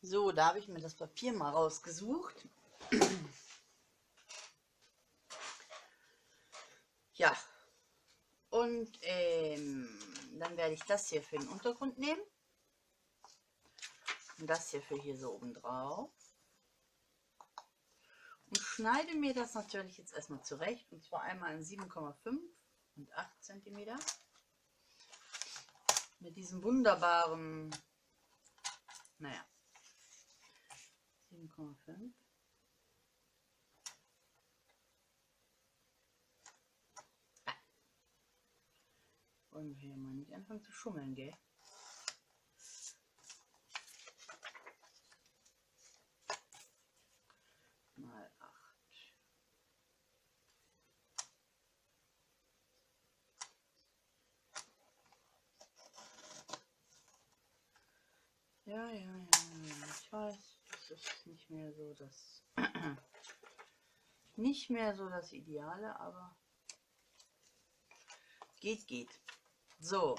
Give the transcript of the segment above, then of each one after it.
So, da habe ich mir das Papier mal rausgesucht. Ja, und dann werde ich das hier für den Untergrund nehmen. Und das hier für hier so oben drauf. Und schneide mir das natürlich jetzt erstmal zurecht. Und zwar einmal in 7,5 und 8 cm. Mit diesem wunderbaren, naja, 7,5. Wollen wir hier mal nicht anfangen zu schummeln, gell? Mal 8. Ja, ich weiß, das ist nicht mehr so das nicht mehr so das Ideale, aber geht. So,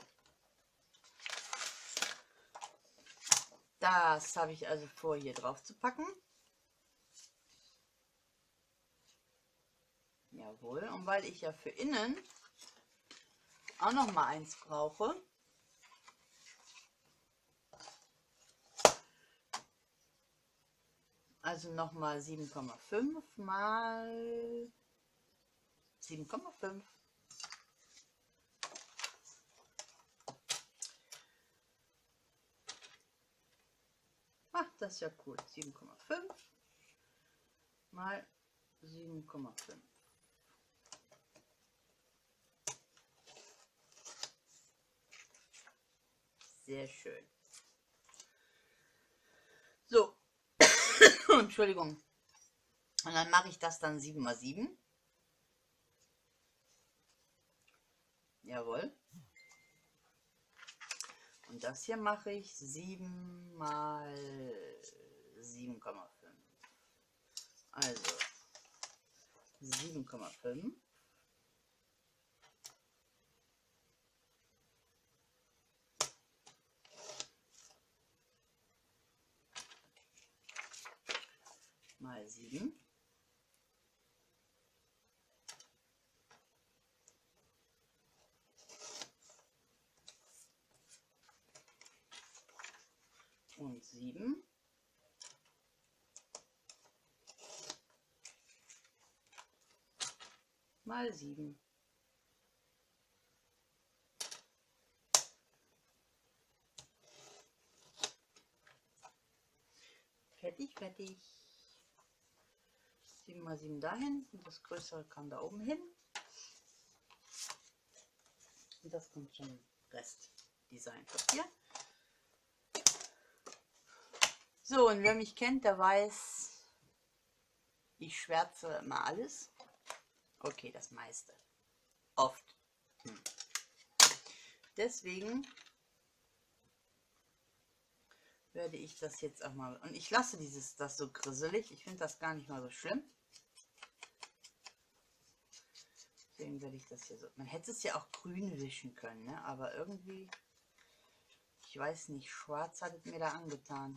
das habe ich also vor, hier drauf zu packen. Jawohl, und weil ich ja für innen auch noch mal eins brauche, also nochmal 7,5 mal 7,5. Ach, das ist ja cool. 7,5 mal 7,5. Sehr schön. So, Entschuldigung. Und dann mache ich das dann 7 mal 7. Jawohl. Und das hier mache ich 7 mal 7,5. Also 7,5. Mal 7. Und 7. Mal 7. Fertig. 7 mal 7 dahin und das größere kann da oben hin. Und das kommt schon Rest Designpapier. So, und wer mich kennt, der weiß, ich schwärze immer alles. Okay, das meiste. Oft. Deswegen werde ich das jetzt auch mal... Und ich lasse das so grisselig. Ich finde das gar nicht mal so schlimm. Deswegen werde ich das hier so... Man hätte es ja auch grün wischen können, ne? Aber irgendwie... Ich weiß nicht, schwarz hat es mir da angetan.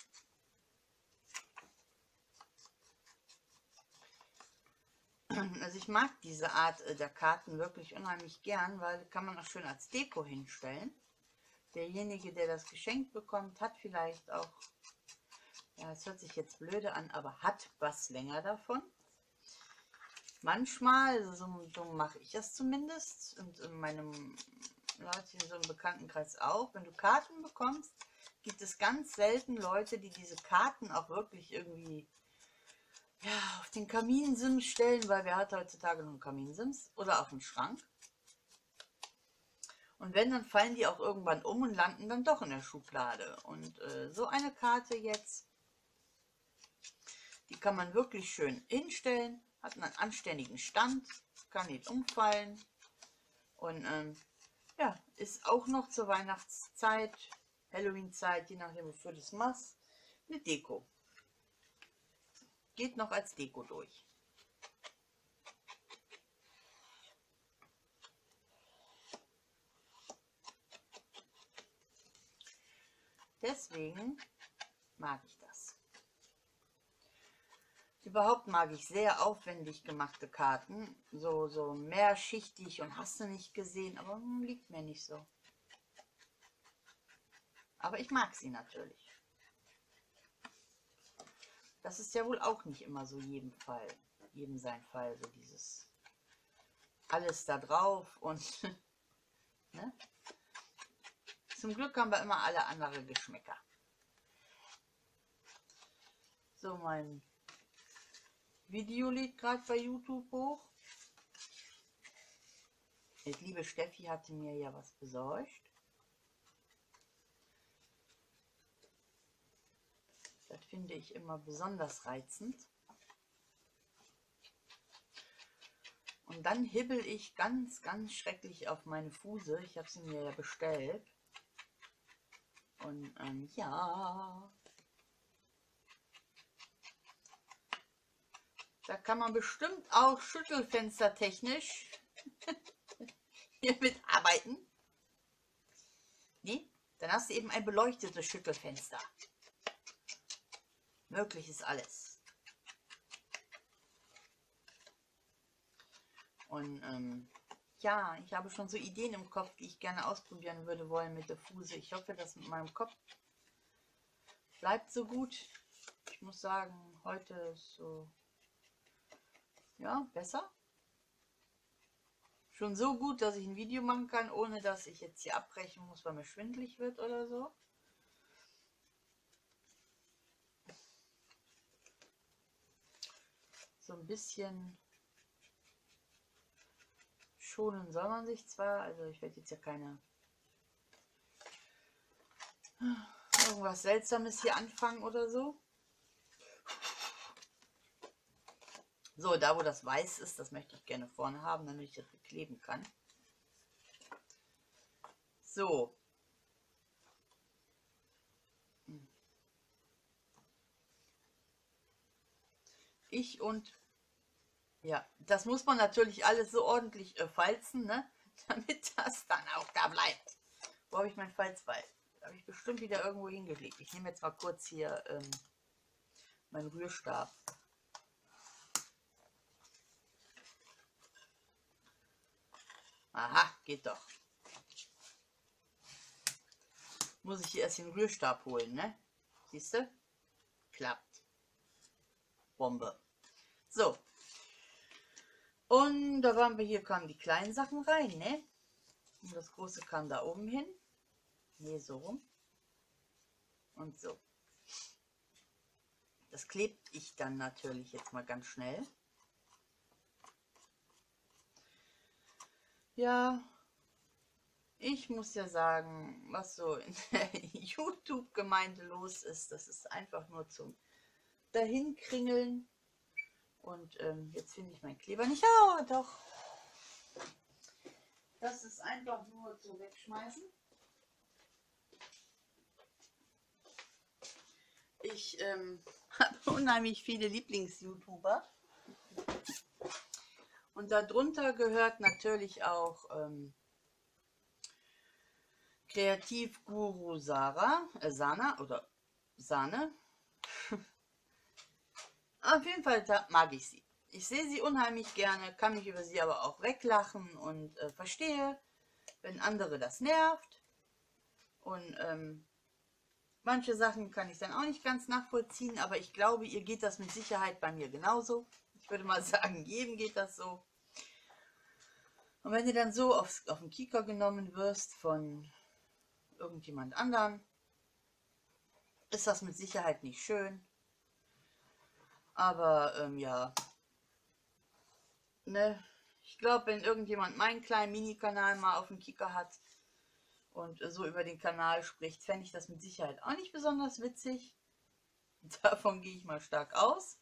Also ich mag diese Art der Karten wirklich unheimlich gern, weil kann man auch schön als Deko hinstellen. Derjenige, der das geschenkt bekommt, hat vielleicht auch, ja, es hört sich jetzt blöde an, aber hat was länger davon. Manchmal, also so mache ich das zumindest und in meinem Leute in so einem Bekanntenkreis auch. Wenn du Karten bekommst, gibt es ganz selten Leute, die diese Karten auch wirklich irgendwie, ja, auf den Kaminsims stellen, weil wer hat heutzutage noch einen Kaminsims oder auf den Schrank. Und wenn, dann fallen die auch irgendwann um und landen dann doch in der Schublade. Und so eine Karte jetzt, die kann man wirklich schön hinstellen, hat einen anständigen Stand, kann nicht umfallen. Und ja, ist auch noch zur Weihnachtszeit, Halloween-Zeit, je nachdem wofür du es machst, eine Deko. Geht noch als Deko durch. Deswegen mag ich das. Überhaupt mag ich sehr aufwendig gemachte Karten, so mehrschichtig und hast du nicht gesehen, aber liegt mir nicht so. Aber ich mag sie natürlich. Das ist ja wohl auch nicht immer so jedem sein Fall, so dieses alles da drauf und ne? Zum Glück haben wir immer alle andere Geschmäcker. So, mein Video lädt gerade bei YouTube hoch. Die liebe Steffi hatte mir ja was besorgt. Das finde ich immer besonders reizend. Und dann hibbel ich ganz, ganz schrecklich auf meine Fuse. Ich habe sie mir ja bestellt. Und ja, da kann man bestimmt auch schüttelfenstertechnisch hier mitarbeiten. Nee, dann hast du eben ein beleuchtetes Schüttelfenster. Möglich ist alles. Und ja, ich habe schon so Ideen im Kopf, die ich gerne ausprobieren würde wollen mit der Fuse. Ich hoffe, dass mit meinem Kopf bleibt so gut. Ich muss sagen, heute ist so, ja, besser. Schon so gut, dass ich ein Video machen kann, ohne dass ich jetzt hier abbrechen muss, weil mir schwindelig wird oder so. So ein bisschen schonen soll man sich zwar, also ich werde jetzt ja keine irgendwas Seltsames hier anfangen oder so. So, da wo das weiß ist, das möchte ich gerne vorne haben, damit ich das bekleben kann. So. Ich und ja, das muss man natürlich alles so ordentlich falzen, ne? Damit das dann auch da bleibt. Wo habe ich mein Falzbeil? Da habe ich bestimmt wieder irgendwo hingelegt. Ich nehme jetzt mal kurz hier meinen Rührstab. Aha, geht doch. Muss ich hier erst den Rührstab holen, ne? Siehst du? Klappt. Bombe. So. Und da waren wir hier, kamen die kleinen Sachen rein, ne? Und das große kam da oben hin. Ne, so rum. Und so. Das klebt ich dann natürlich jetzt mal ganz schnell. Ja, ich muss ja sagen, was so in der YouTube-Gemeinde los ist, das ist einfach nur zum Dahinkringeln. Und jetzt finde ich meinen Kleber nicht. Ja, doch. Das ist einfach nur zu wegschmeißen. Ich habe unheimlich viele Lieblings-YouTuber. Und darunter gehört natürlich auch Kreativguru Sana oder Sahne. Auf jeden Fall mag ich sie. Ich sehe sie unheimlich gerne, kann mich über sie aber auch weglachen und verstehe, wenn andere das nervt. Und manche Sachen kann ich dann auch nicht ganz nachvollziehen, aber ich glaube, ihr geht das mit Sicherheit bei mir genauso. Ich würde mal sagen, jedem geht das so. Und wenn du dann so auf den Kieker genommen wirst von irgendjemand anderen, ist das mit Sicherheit nicht schön. Aber ja, ne, ich glaube, wenn irgendjemand meinen kleinen Mini-Kanal mal auf dem Kieker hat und so über den Kanal spricht, fände ich das mit Sicherheit auch nicht besonders witzig. Davon gehe ich mal stark aus.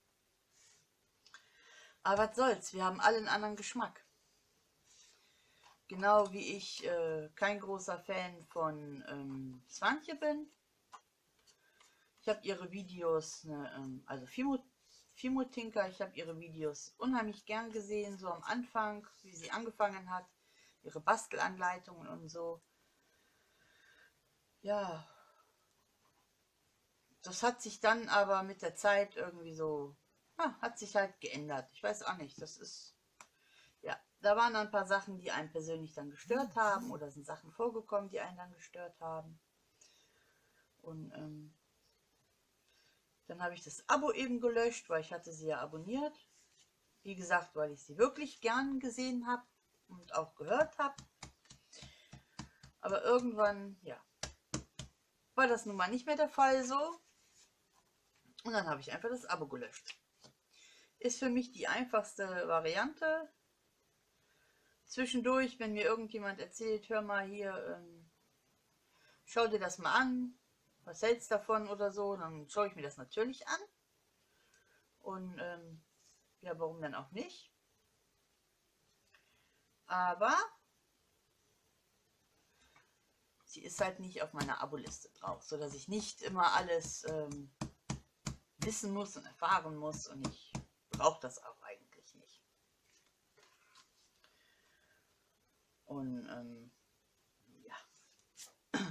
Aber was soll's, wir haben alle einen anderen Geschmack. Genau wie ich kein großer Fan von Swantje bin. Ich habe ihre Videos, ne, also Fimo-Tinker, ich habe ihre Videos unheimlich gern gesehen, so am Anfang, wie sie angefangen hat, ihre Bastelanleitungen und so. Ja, das hat sich dann aber mit der Zeit irgendwie so, ja, hat sich halt geändert. Ich weiß auch nicht, das ist, ja, da waren dann ein paar Sachen, die einen persönlich dann gestört haben oder sind Sachen vorgekommen, die einen dann gestört haben. Und dann habe ich das Abo eben gelöscht, weil ich hatte sie ja abonniert. Wie gesagt, weil ich sie wirklich gern gesehen habe und auch gehört habe. Aber irgendwann, ja, war das nun mal nicht mehr der Fall so. Und dann habe ich einfach das Abo gelöscht. Ist für mich die einfachste Variante. Zwischendurch, wenn mir irgendjemand erzählt, hör mal hier, schau dir das mal an, was hältst du davon oder so, dann schaue ich mir das natürlich an. Und ja, warum dann auch nicht? Aber sie ist halt nicht auf meiner Abo-Liste drauf, sodass ich nicht immer alles wissen muss und erfahren muss, und ich brauche das auch eigentlich nicht. Und ja,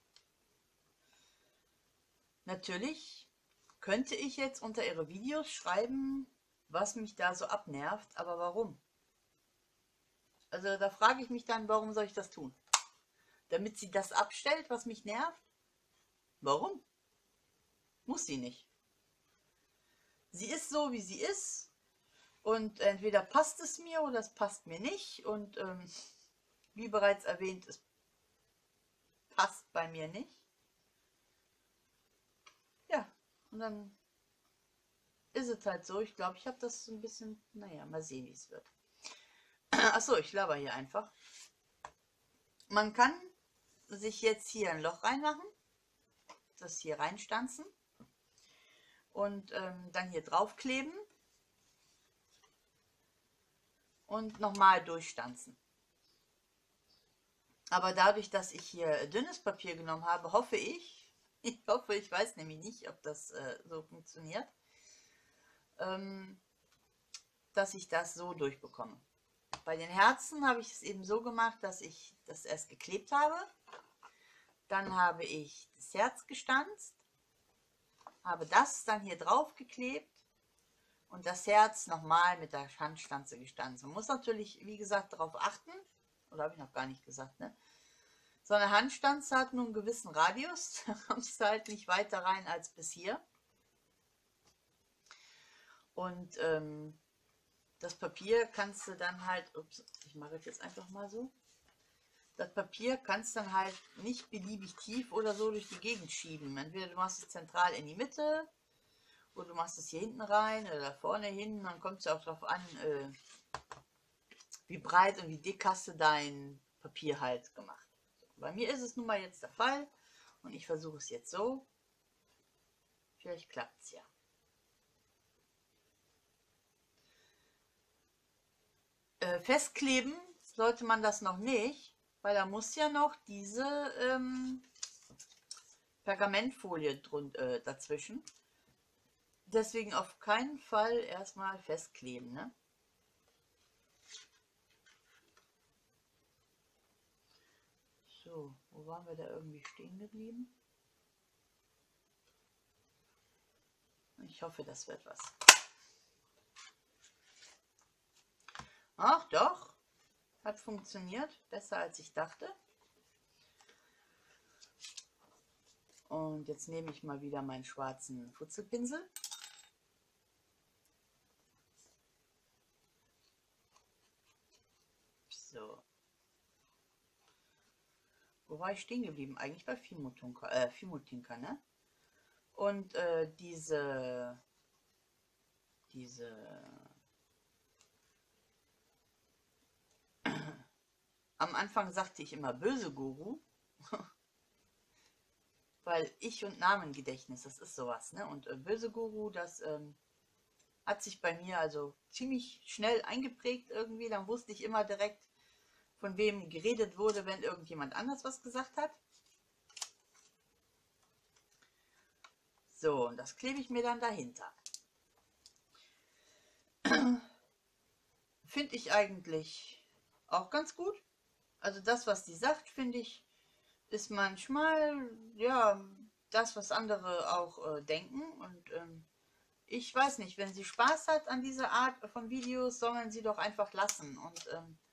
natürlich könnte ich jetzt unter ihre Videos schreiben, was mich da so abnervt, aber warum? Also da frage ich mich dann, warum soll ich das tun? Damit sie das abstellt, was mich nervt? Warum? Muss sie nicht. Sie ist so, wie sie ist, und entweder passt es mir oder es passt mir nicht, und wie bereits erwähnt, es passt bei mir nicht. Ja, und dann ist es halt so. Ich glaube, ich habe das so ein bisschen, naja, mal sehen, wie es wird. Achso, ich laber hier einfach. Man kann sich jetzt hier ein Loch reinmachen, das hier reinstanzen und dann hier draufkleben und nochmal durchstanzen. Aber dadurch, dass ich hier dünnes Papier genommen habe, hoffe ich, ich weiß nämlich nicht, ob das so funktioniert, dass ich das so durchbekomme. Bei den Herzen habe ich es eben so gemacht, dass ich das erst geklebt habe. Dann habe ich das Herz gestanzt, habe das dann hier drauf geklebt und das Herz nochmal mit der Handstanze gestanzt. Man muss natürlich, wie gesagt, darauf achten, oder habe ich noch gar nicht gesagt, ne? So eine Handstanze hat nur einen gewissen Radius, da kommst du halt nicht weiter rein als bis hier. Und das Papier kannst du dann halt, ups, ich mache es jetzt einfach mal so, das Papier kannst du dann halt nicht beliebig tief oder so durch die Gegend schieben. Entweder du machst es zentral in die Mitte oder du machst es hier hinten rein oder vorne hin. Dann kommt es auch darauf an, wie breit und wie dick hast du dein Papier halt gemacht. Bei mir ist es nun mal jetzt der Fall und ich versuche es jetzt so. Vielleicht klappt es ja. Festkleben sollte man das noch nicht, weil da muss ja noch diese Pergamentfolie dazwischen. Deswegen auf keinen Fall erstmal festkleben, ne? So, wo waren wir da irgendwie stehen geblieben? Ich hoffe, das wird was. Ach doch, hat funktioniert, besser als ich dachte. Und jetzt nehme ich mal wieder meinen schwarzen Futzelpinsel. So. Wo war ich stehen geblieben? Eigentlich bei Fimo-Tinker, ne? Und am Anfang sagte ich immer böse Guru, weil Ich- und Namengedächtnis, das ist sowas, ne? Und böse Guru, das hat sich bei mir also ziemlich schnell eingeprägt irgendwie. Dann wusste ich immer direkt, von wem geredet wurde, wenn irgendjemand anders was gesagt hat. So, und das klebe ich mir dann dahinter. Finde ich eigentlich auch ganz gut. Also das, was die sagt, finde ich, ist manchmal, ja, das, was andere auch denken. Und ich weiß nicht, wenn sie Spaß hat an dieser Art von Videos, sollen sie doch einfach lassen. Und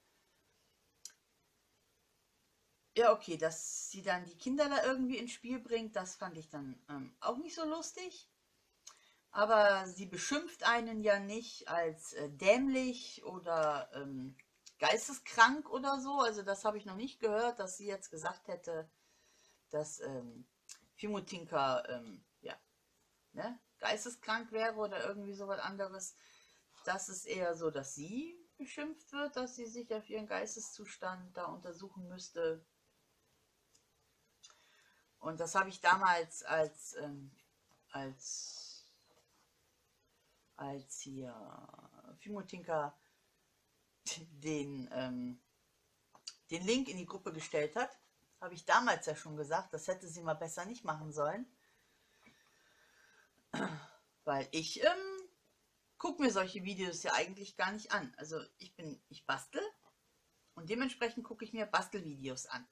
ja, okay, dass sie dann die Kinder da irgendwie ins Spiel bringt, das fand ich dann auch nicht so lustig. Aber sie beschimpft einen ja nicht als dämlich oder geisteskrank oder so. Also das habe ich noch nicht gehört, dass sie jetzt gesagt hätte, dass Fimotinka ja, ne, geisteskrank wäre oder irgendwie sowas anderes. Das ist eher so, dass sie beschimpft wird, dass sie sich auf ihren Geisteszustand da untersuchen müsste. Und das habe ich damals als hier Fimotinka den Link in die Gruppe gestellt hat, habe ich damals ja schon gesagt, das hätte sie mal besser nicht machen sollen. Weil ich gucke mir solche Videos ja eigentlich gar nicht an. Also ich bastel und dementsprechend gucke ich mir Bastelvideos an.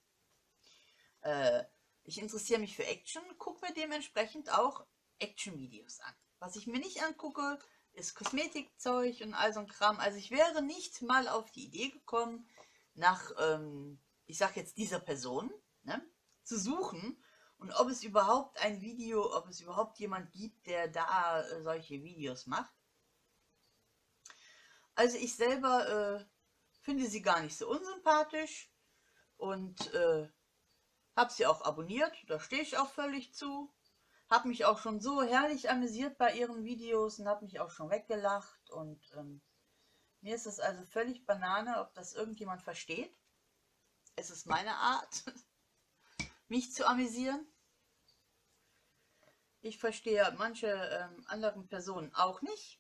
Ich interessiere mich für Action, gucke mir dementsprechend auch Action-Videos an. Was ich mir nicht angucke, ist Kosmetikzeug und all so ein Kram. Also ich wäre nicht mal auf die Idee gekommen, nach, ich sag jetzt dieser Person, ne, zu suchen und ob es überhaupt ein Video, ob es überhaupt jemand gibt, der da solche Videos macht. Also ich selber finde sie gar nicht so unsympathisch und habe sie auch abonniert, da stehe ich auch völlig zu. Habe mich auch schon so herrlich amüsiert bei ihren Videos und habe mich auch schon weggelacht. Und mir ist es also völlig Banane, ob das irgendjemand versteht. Es ist meine Art, mich zu amüsieren. Ich verstehe manche anderen Personen auch nicht.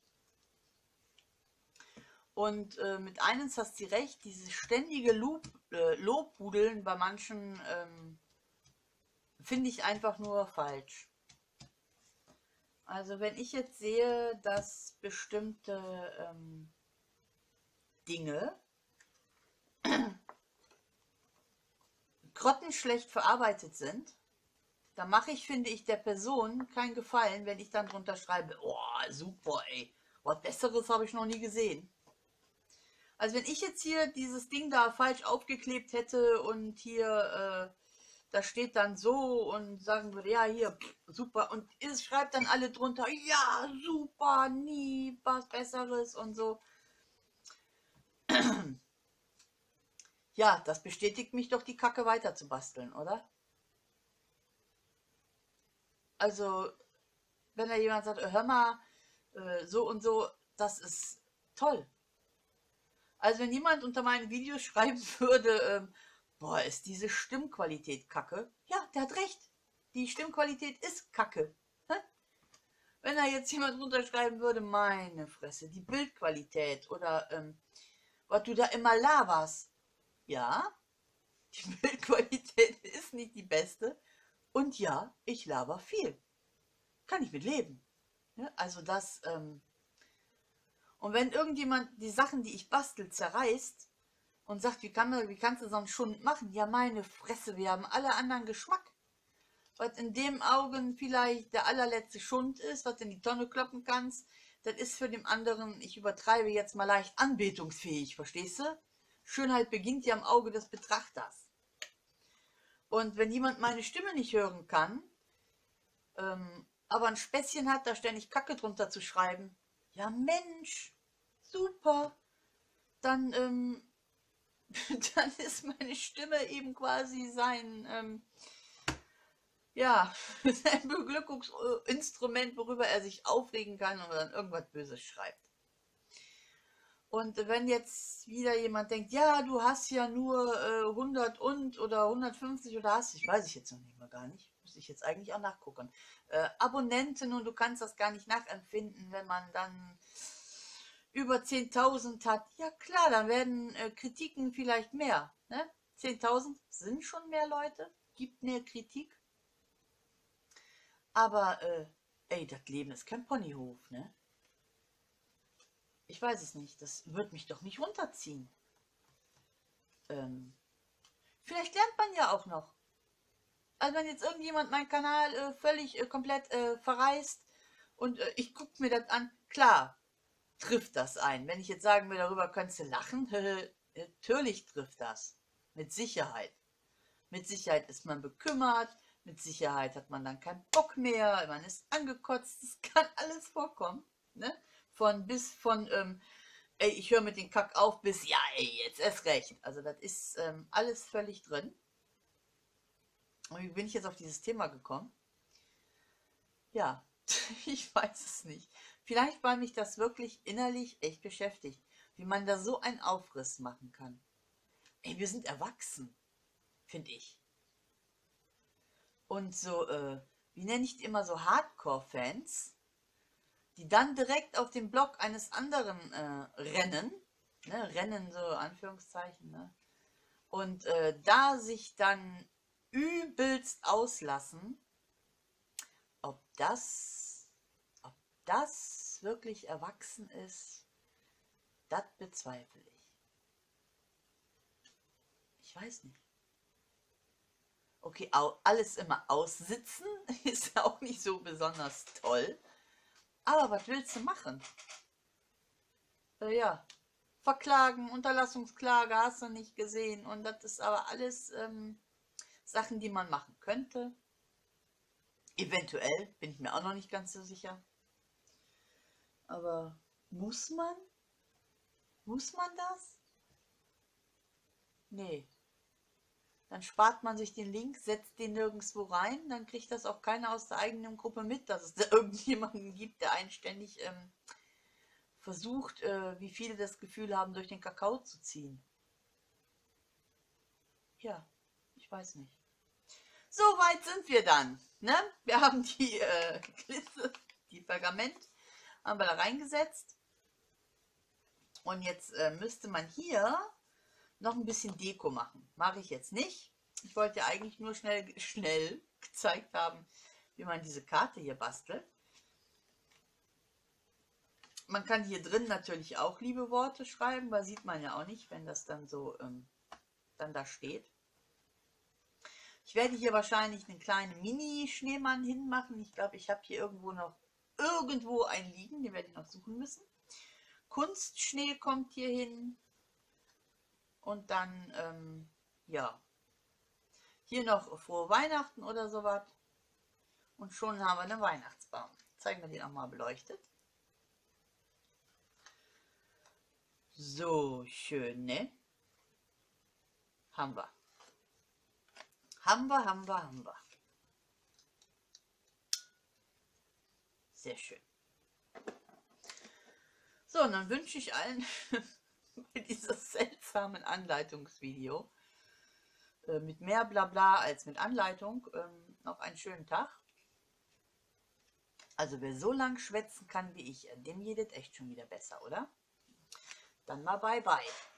Und mit eines hast du recht, dieses ständige Lobhudeln bei manchen finde ich einfach nur falsch. Also wenn ich jetzt sehe, dass bestimmte Dinge grottenschlecht verarbeitet sind, dann mache ich, finde ich, der Person keinen Gefallen, wenn ich dann drunter schreibe, oh, super, ey, was Besseres habe ich noch nie gesehen. Also wenn ich jetzt hier dieses Ding da falsch aufgeklebt hätte und hier, da steht dann so und sagen würde, ja, hier, super, und es schreibt dann alle drunter, ja, super, nie was Besseres und so. Ja, das bestätigt mich doch, die Kacke weiter zu basteln, oder? Also, wenn da jemand sagt, hör mal, so und so, das ist toll. Also, wenn jemand unter meinen Videos schreiben würde, boah, ist diese Stimmqualität kacke. Ja, der hat recht. Die Stimmqualität ist kacke. Ne? Wenn da jetzt jemand runterschreiben würde, meine Fresse, die Bildqualität oder was du da immer laberst. Ja, die Bildqualität ist nicht die beste. Und ja, ich laber viel. Kann ich mit leben. Ja, also das, und wenn irgendjemand die Sachen, die ich bastel, zerreißt und sagt, wie kannst du so einen Schund machen? Ja, meine Fresse, wir haben alle anderen Geschmack. Was in dem Augen vielleicht der allerletzte Schund ist, was du in die Tonne kloppen kannst, das ist für den anderen, ich übertreibe jetzt mal leicht, anbetungsfähig, verstehst du? Schönheit beginnt ja im Auge des Betrachters. Und wenn jemand meine Stimme nicht hören kann, aber ein Späßchen hat, da ständig Kacke drunter zu schreiben, ja Mensch, super, dann, dann ist meine Stimme eben quasi ja, sein Beglückungsinstrument, worüber er sich aufregen kann und dann irgendwas Böses schreibt. Und wenn jetzt wieder jemand denkt, ja, du hast ja nur 100 oder 150 oder hast, ich weiß ich jetzt noch nicht mal gar nicht, muss ich jetzt eigentlich auch nachgucken, Abonnenten und du kannst das gar nicht nachempfinden, wenn man dann über 10.000 hat. Ja klar, dann werden Kritiken vielleicht mehr. Ne? 10.000 sind schon mehr Leute, gibt mehr Kritik. Aber, ey, das Leben ist kein Ponyhof, ne? Ich weiß es nicht, das wird mich doch nicht runterziehen. Vielleicht lernt man ja auch noch. Also wenn jetzt irgendjemand meinen Kanal völlig komplett verreist und ich gucke mir das an, klar, trifft das ein. Wenn ich jetzt sagen will, darüber könntest du lachen, natürlich trifft das. Mit Sicherheit. Mit Sicherheit ist man bekümmert, mit Sicherheit hat man dann keinen Bock mehr, man ist angekotzt, es kann alles vorkommen. Ne? Von ey, ich höre mit dem Kack auf, bis, ja, ey, jetzt erst recht. Also das ist alles völlig drin. Und wie bin ich jetzt auf dieses Thema gekommen? Ja, ich weiß es nicht. Vielleicht, weil mich das wirklich innerlich echt beschäftigt, wie man da so einen Aufriss machen kann. Ey, wir sind erwachsen, finde ich. Und so, wie nenne ich die immer, so Hardcore-Fans, die dann direkt auf den Block eines anderen rennen, ne, rennen so Anführungszeichen, ne, und da sich dann übelst auslassen, ob das, ob das wirklich erwachsen ist, das bezweifle ich. Ich weiß nicht. Okay, alles immer aussitzen ist auch nicht so besonders toll. Aber was willst du machen? Ja, verklagen, Unterlassungsklage hast du nicht gesehen. Und das ist aber alles Sachen, die man machen könnte. Eventuell, bin ich mir auch noch nicht ganz so sicher. Aber muss man? Muss man das? Nee. Dann spart man sich den Link, setzt den nirgendwo rein, dann kriegt das auch keiner aus der eigenen Gruppe mit, dass es da irgendjemanden gibt, der einen ständig versucht, wie viele das Gefühl haben, durch den Kakao zu ziehen. Ja, ich weiß nicht. So weit sind wir dann. Ne? Wir haben die Glitze, die Pergament, haben wir da reingesetzt. Und jetzt müsste man hier noch ein bisschen Deko machen. Mache ich jetzt nicht. Ich wollte ja eigentlich nur schnell gezeigt haben, wie man diese Karte hier bastelt. Man kann hier drin natürlich auch liebe Worte schreiben, weil sieht man ja auch nicht, wenn das dann so dann da steht. Ich werde hier wahrscheinlich einen kleinen Mini-Schneemann hinmachen. Ich glaube, ich habe hier irgendwo einen liegen, den werde ich noch suchen müssen. Kunstschnee kommt hier hin. Und dann, ja, hier noch frohe Weihnachten oder sowas. Und schon haben wir einen Weihnachtsbaum. Zeigen wir den auch mal beleuchtet. So schön, ne? Haben wir. Haben wir. Sehr schön. So, und dann wünsche ich allen bei dieses seltsamen Anleitungsvideo mit mehr Blabla als mit Anleitung noch einen schönen Tag. Also wer so lang schwätzen kann wie ich, dem geht es echt schon wieder besser, oder? Dann mal bye bye.